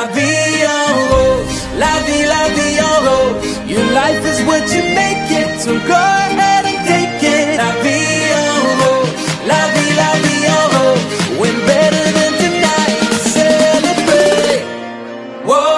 La vie en rose, la vie en rose. Your life is what you make it, so go ahead and take it. La vie en rose, la vie en rose. When better than tonight, celebrate. Whoa.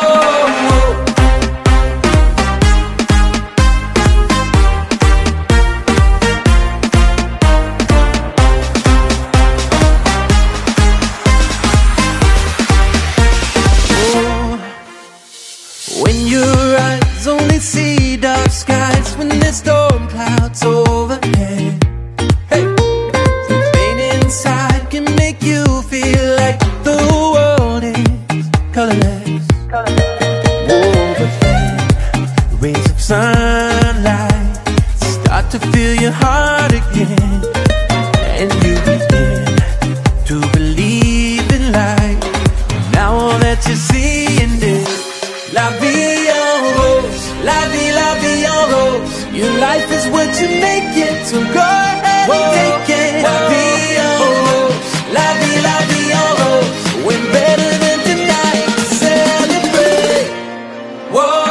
When your eyes only see dark skies, when there's storm clouds overhead, hey, the pain inside can make you feel like the world is colorless. Oh, but then the rays of sunlight start to fill your heart again, and you begin to believe in life. Now all that you're seeing is la vie en rose, la vie en rose. Your life is what you make it, so go ahead and take it. La vie en rose, la vie en rose. When better than tonight, celebrate. Whoa.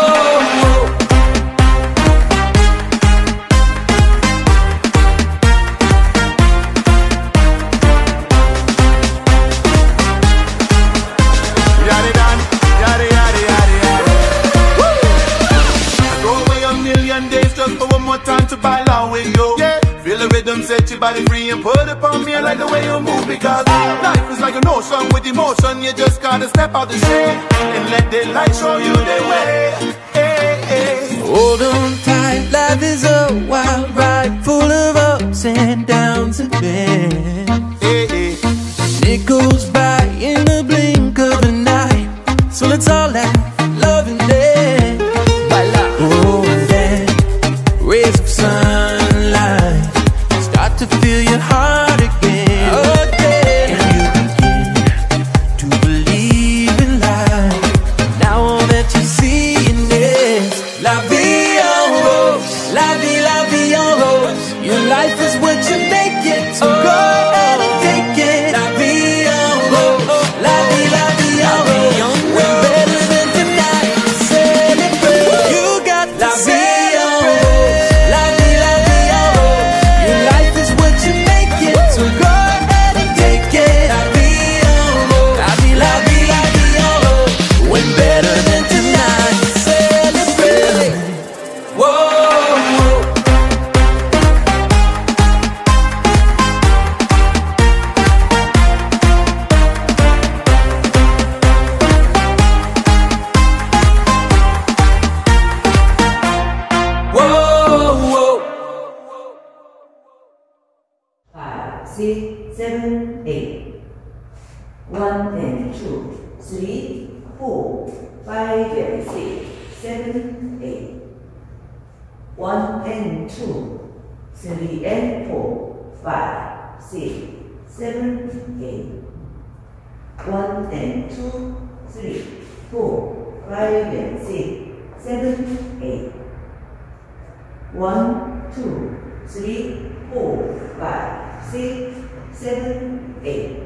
Time to buy along with you. Yeah. Feel the rhythm, set your body free and put it on me. I like the way you move because life is like an ocean with emotion. You just gotta step out the shade and let the light show you the way. Hey, hey. Hold on tight, life is a wild ride full of ups and downs and bends. Hey, hey. And it goes by in the blink of an eye, so let's all laugh, love and dance. Oh, and then rays of sunlight start to fill your heart again. And you begin to believe in life. Now all that you're seeing is la vie en rose, la vie en rose. Your life is what you make it, so go ahead and take it. La vie en rose, la vie en rose. When better than tonight, celebrate. You got la vie. Six, seven, eight. 1 and 2, 3, 4, 5 and 6, 7, 8. 1 and 2, 3 and 4, 5, 6, 7, 8. 1 and 2, 3, 4, 5 and 6, 7, 8. 1, 2, 3, 4, 5, 6, 7, 8.